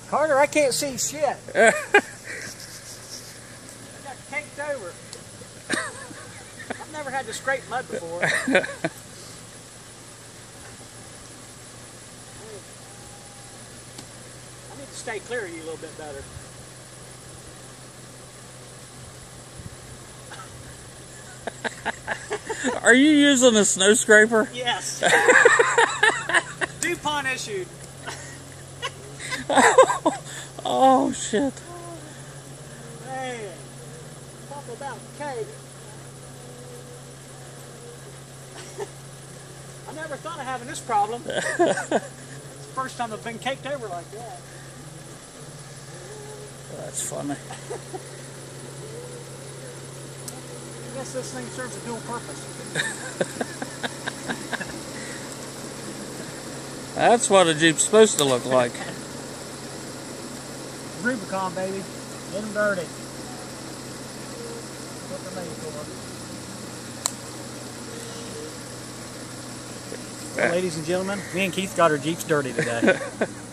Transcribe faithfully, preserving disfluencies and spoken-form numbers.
Carter, I can't see shit. I got caked over. I've never had to scrape mud before. I need to stay clear of you a little bit better. Are you using a snow scraper? Yes. DuPont issued. Oh shit. Man, talk about cake. I never thought of having this problem. It's the first time I've been caked over like that. That's funny. I guess this thing serves a dual purpose. That's what a Jeep's supposed to look like. Rubicon, baby. Get them dirty. What they're made for. Well, ladies and gentlemen, me and Keith got our Jeeps dirty today.